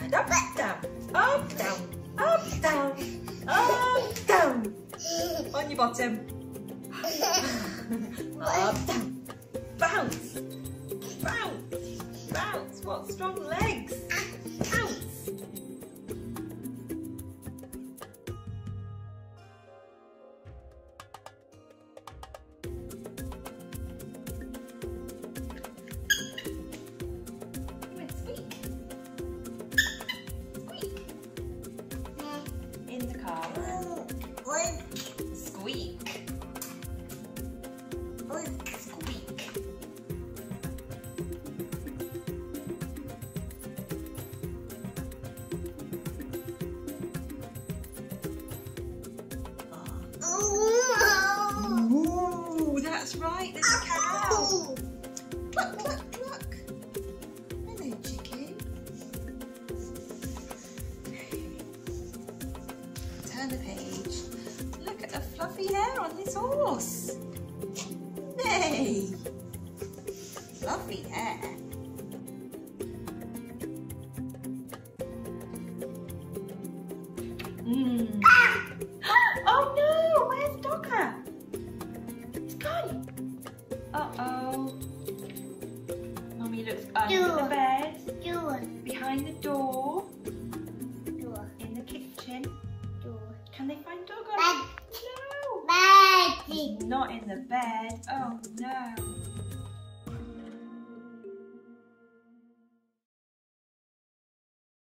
and up, down, up, down, up, down, up, down. On your bottom. Up, down. Bounce, bounce, bounce. What strong legs. Bounce. In the car. Squeak. Squeak. Ooh, that's right, there's a cow. Cluck, cluck, cluck. Hello, chicken. Turn the page. Look at the fluffy hair on this horse. Hey! Fluffy hair. Oh no! Where's Docker? He's gone. Uh-oh. Mummy looks under the bed. Behind the door. In the kitchen. Can they find Dogger? No! He's not in the bed. Oh.